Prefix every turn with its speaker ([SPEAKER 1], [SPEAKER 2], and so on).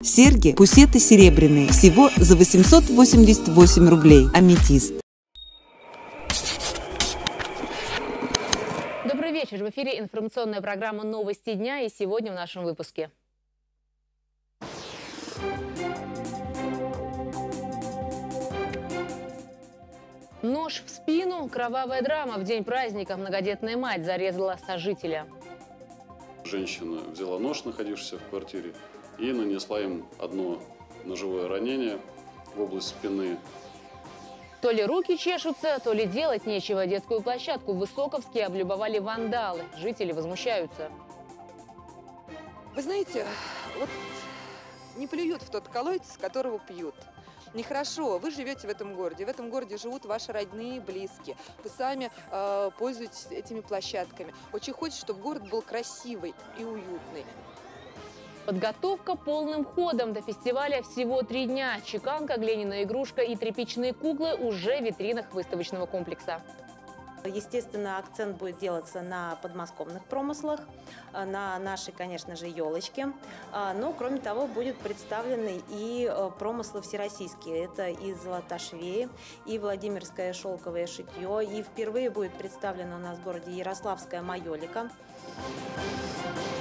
[SPEAKER 1] Серьги, пусеты серебряные, всего за 888 рублей. Аметист.
[SPEAKER 2] Добрый вечер. В эфире информационная программа «Новости дня», и сегодня в нашем выпуске. Нож в спину, кровавая драма. В день праздника многодетная мать зарезала сожителя.
[SPEAKER 3] Женщина взяла нож, находившийся в квартире, и нанесла им одно ножевое ранение в область спины.
[SPEAKER 2] То ли руки чешутся, то ли делать нечего. Детскую площадку в Высоковске облюбовали вандалы. Жители возмущаются.
[SPEAKER 4] Вы знаете, вот не плюют в тот колодец, с которого пьют. Нехорошо. Вы живете в этом городе живут ваши родные, близкие. Вы сами пользуетесь этими площадками. Очень хочется, чтобы город был красивый и уютный.
[SPEAKER 2] Подготовка полным ходом. До фестиваля всего 3 дня. Чеканка, глиняная игрушка и тряпичные куклы уже в витринах выставочного комплекса.
[SPEAKER 5] Естественно, акцент будет делаться на подмосковных промыслах, на нашей, конечно же, елочке. Но, кроме того, будут представлены и промыслы всероссийские. Это и золотошвеи, и Владимирское шелковое шитье. И впервые будет представлена у нас в городе Ярославская майолика.